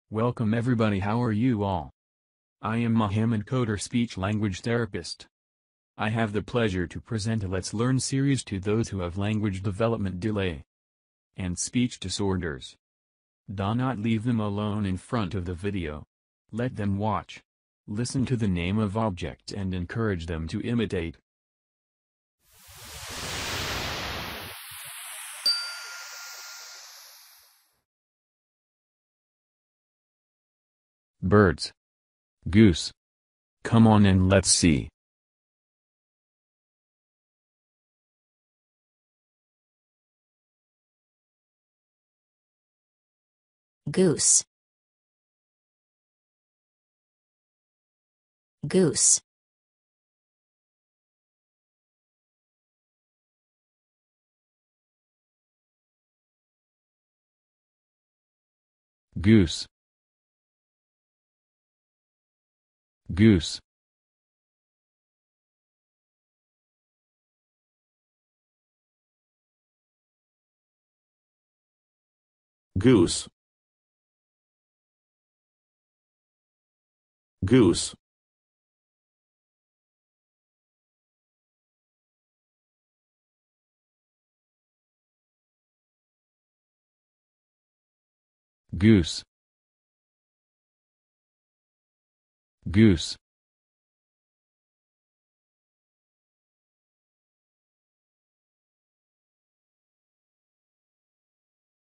Welcome everybody, how are you all? I am Mohamed Khodir, speech-language therapist. I have the pleasure to present a Let's Learn series to those who have language development delay and speech disorders. Do not leave them alone in front of the video. Let them watch. Listen to the name of objects and encourage them to imitate. Birds. Goose. Come on and let's see. Goose. Goose. Goose. Goose. Goose. Goose. Goose. Goose.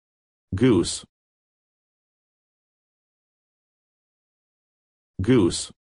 Goose. Goose.